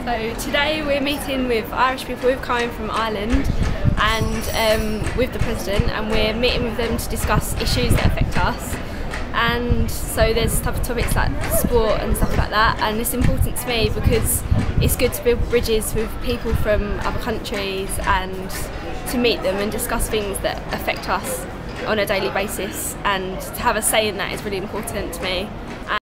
So today we're meeting with Irish people who've come from Ireland and with the President, and we're meeting with them to discuss issues that affect us. And so there's topics like sport and stuff like that, and it's important to me because it's good to build bridges with people from other countries and to meet them and discuss things that affect us on a daily basis, and to have a say in that is really important to me.